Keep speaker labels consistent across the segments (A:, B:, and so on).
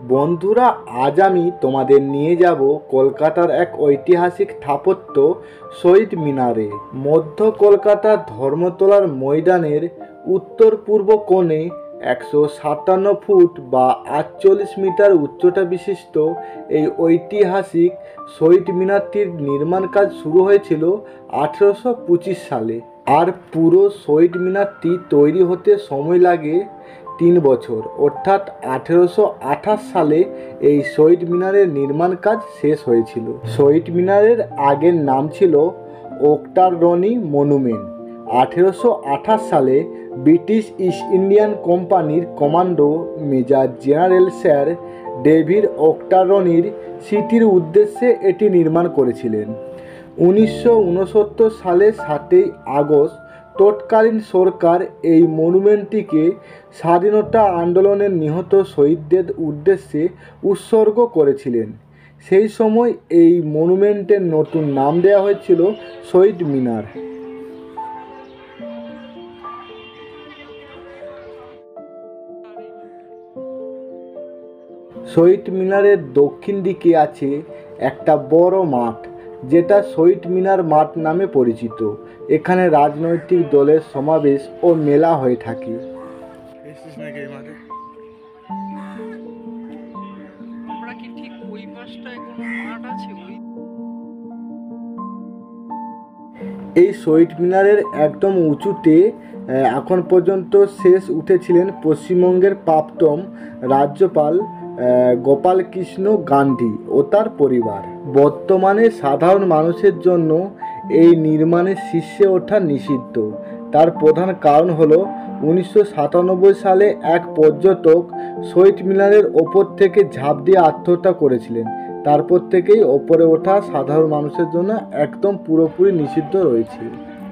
A: বন্ধুরা, আজ আমি তোমাদের নিয়ে যাব কলকাতার এক ঐতিহাসিক স্থাপত্য শহীদ মিনারে। মধ্য কলকাতার ধর্মতলার ময়দানের উত্তর পূর্ব কোণে 157 ফুট বা 48 মিটার উচ্চতা বিশিষ্ট এই ঐতিহাসিক শহীদ মিনারটির নির্মাণ কাজ শুরু হয়েছিল 1825 সালে। আর পুরো শহীদ মিনারটি তৈরি হতে সময় লাগে 3 বছর, অর্থাৎ 1828 সালে এই শহীদ মিনারের নির্মাণ কাজ শেষ হয়েছিল। শহীদ মিনারের আগের নাম ছিল ওকটারনি মনুমেন্ট। 1828 সালে ব্রিটিশ ইস্ট ইন্ডিয়ান কোম্পানির commander major general sir David ওকটারনির স্মৃতির উদ্দেশ্যে এটি নির্মাণ করেছিলেন। 1969 সালের 7 আগস্ট তৎকালীন সরকার এই মনুমেন্টটিকে স্বাধীনতা আন্দোলনে নিহত শহীদদের উদ্দেশ্যে উৎসর্গ করেছিলেন। সেই সময় এই মনুমেন্টের নতুন নাম দেওয়া হয়েছিল শহীদ মিনার। শহীদ মিনারের দক্ষিণ দিকে আছে একটা বড় মাঠ, যেটা শহীদ মিনার মাঠ নামে পরিচিত। এখানে রাজনৈতিক দলের সমাবেশ ও মেলা হয়ে থাকে। এই শহীদ মিনারের একদম উঁচুতে এখন পর্যন্ত শেষ উঠেছিলেন পশ্চিমবঙ্গের প্রাক্তন রাজ্যপাল গোপালকৃষ্ণ গান্ধী ও তার পরিবার। বর্তমানে সাধারণ মানুষের জন্য এই নির্মাণের শীর্ষে ওঠা নিষিদ্ধ। তার প্রধান কারণ হলো 1997 সালে এক পর্যটক শহীদ মিনারের ওপর থেকে ঝাঁপ দিয়ে আত্মহত্যা করেছিলেন। তারপর থেকেই ওপরে ওঠা সাধারণ মানুষের জন্য একদম পুরোপুরি নিষিদ্ধ রয়েছে।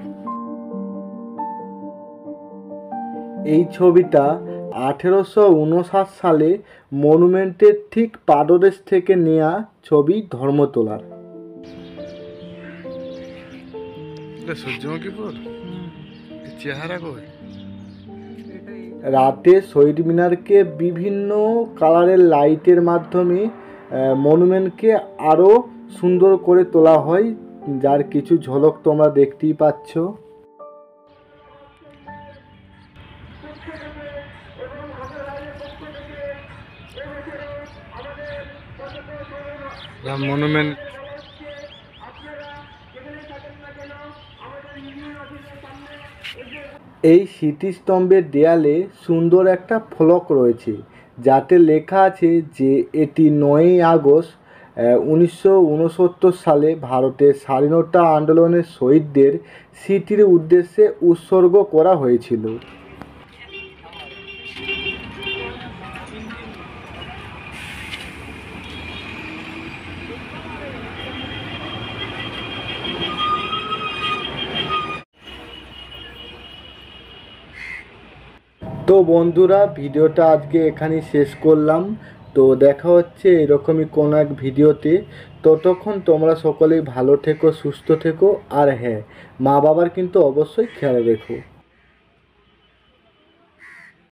A: এই ছবিটা 1859 সালে মনুমেন্টের ঠিক পাদদেশ থেকে নেওয়া ছবি ধর্মতলার। রাতে শহীদ মিনারকে বিভিন্ন কালারের লাইটের মাধ্যমে মনুমেন্টকে আরও সুন্দর করে তোলা হয়, যার কিছু ঝলক তোমরা দেখতেই পাচ্ছ। মনুমেন্ট এই স্মৃতিস্তম্ভের দেয়ালে সুন্দর একটা ফলক রয়েছে, যাতে লেখা আছে যে এটি 9 আগস্ট 1969 সালে ভারতের স্বাধীনতা আন্দোলনের শহীদদের স্মৃতির উদ্দেশ্যে উৎসর্গ করা হয়েছিল। তো বন্ধুরা, ভিডিওটা আজকে এখানেই শেষ করলাম। তো দেখা হচ্ছে এরকমই কোনো এক ভিডিওতে। ততক্ষণ তোমরা সকলেই ভালো থেকো, সুস্থ থেকো, আর হ্যাঁ, মা বাবার কিন্তু অবশ্যই খেয়াল রেখো।